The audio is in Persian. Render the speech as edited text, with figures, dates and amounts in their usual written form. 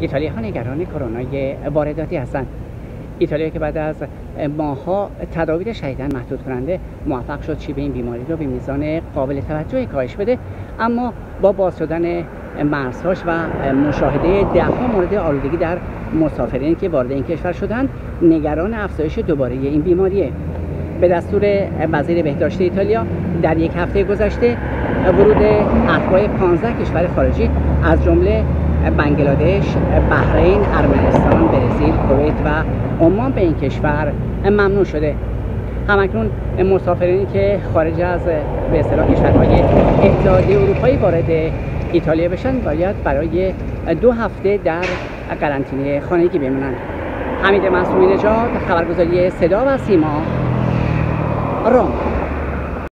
ایتالیاها نگران کرونای وارداتی هستند. ایتالیا که بعد از ماه‌ها تدابیر شدیداً محدود کننده موفق شد شیوع این بیماری رو به میزان قابل توجهی کاهش بده، اما با باز شدن مرزهاش و مشاهده ده‌ها مورد آلودگی در مسافرین که وارد این کشور شدند، نگران افزایش دوباره این بیماریه. به دستور وزیر بهداشت ایتالیا در یک هفته گذشته ورود اتباع 15 کشور خارجی از جمله بنگلادش، بحرین، ارمنستان، برزیل، کویت و عمان به این کشور ممنوع شده. همکنون مسافرینی که خارج از به اصطلاح کشورهای اتحادیه اروپایی وارد ایتالیا بشن باید برای 2 هفته در قرنطینه خانگی بمونند. حمید معصومی نژاد، خبرگزاری صدا و سیما، روم.